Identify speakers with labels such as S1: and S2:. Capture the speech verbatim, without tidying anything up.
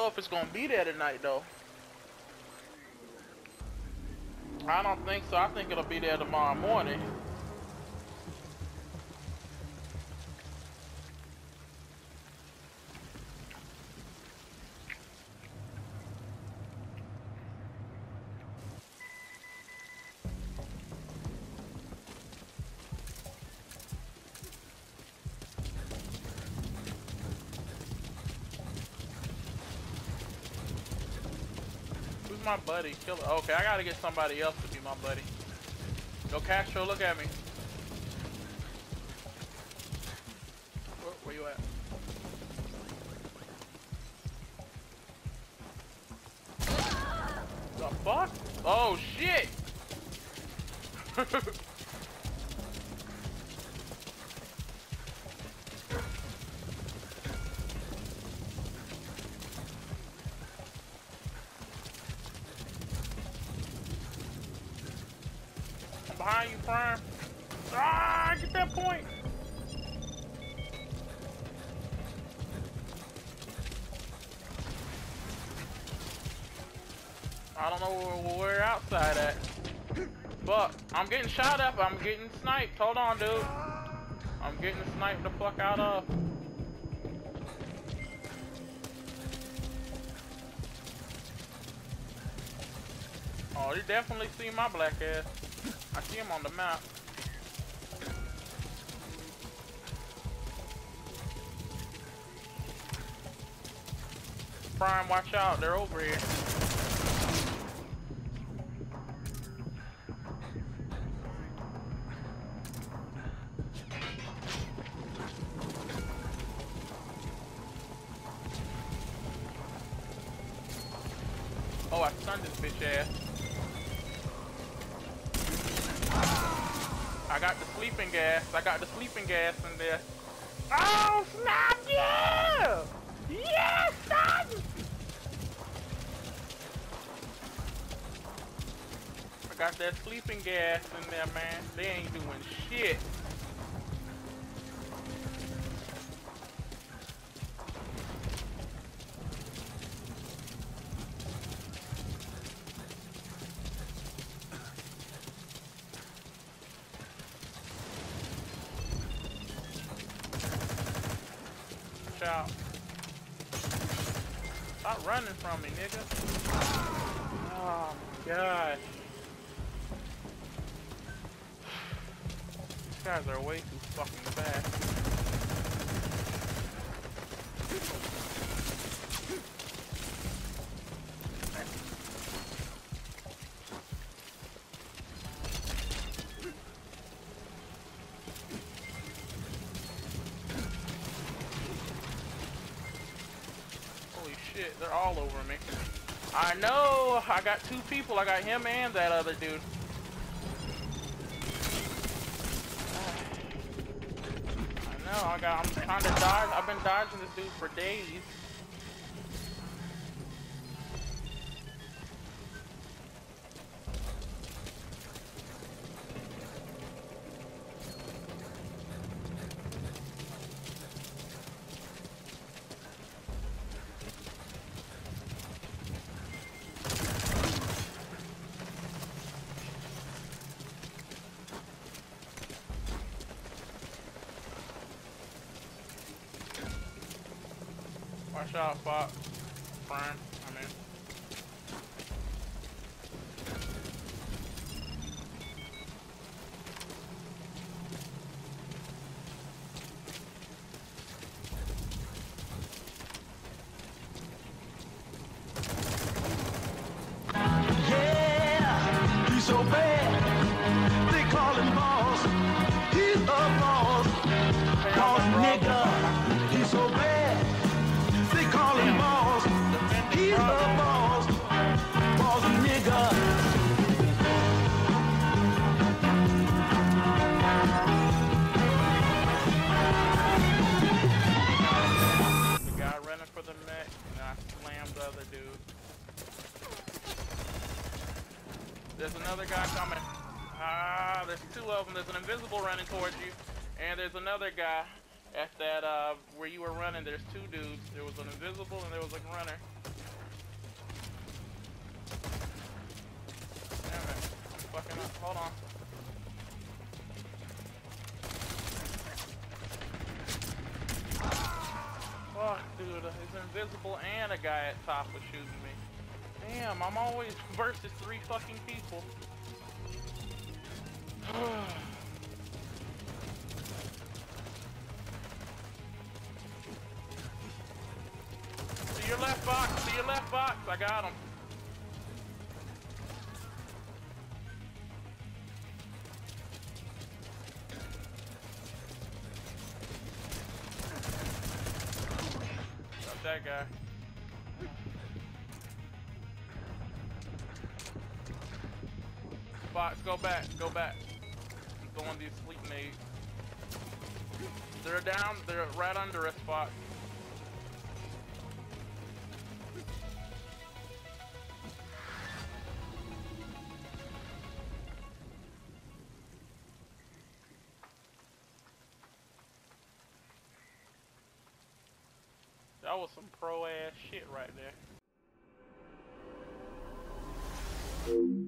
S1: know if it's gonna be there tonight though. I don't think so. I think it'll be there tomorrow morning. My buddy, kill it. Okay, I gotta get somebody else to be my buddy. Yo, Castro, look at me. Where, where you at? The fuck? Oh shit! Behind you, Prime. Ah, get that point. I don't know where we're outside at. Fuck, I'm getting shot up. I'm getting sniped. Hold on, dude. I'm getting sniped the fuck out of. Oh, you definitely see my black ass. I see him on the map. Prime, watch out. They're over here. Oh, I stunned this bitch ass. I got the sleeping gas. I got the sleeping gas in there. Oh, snap, yeah! Yes, son! I got that sleeping gas in there, man. They ain't doing shit. Out. Stop running from me, nigga. Oh my god. These guys are way too fucking fast. Shit, they're all over me. I know. I got two people. I got him and that other dude. I know. I got. I'm trying to dodge. I've been dodging this dude for days. Watch out, Fox. Prime, I'm in.
S2: Yeah, he's so bad. They call him boss. He's a boss. Boss nigga. He's so bad. They call him boss. He's a boss. Boss nigga.
S1: The guy running for the mech, and I slammed the other dude. There's another guy coming. Ah, there's two of them. There's an invisible running towards you, and there's another guy. At that, uh, where you were running, there's two dudes. There was an invisible and there was a runner. invisible and a guy at top was shooting me. Damn, I'm always versus three fucking people. To your left box, to your left box, I got him. Got that guy. Box, go back, go back. I'm throwing these sleep nades. They're down, they're right under us, Fox. That was some pro ass shit right there.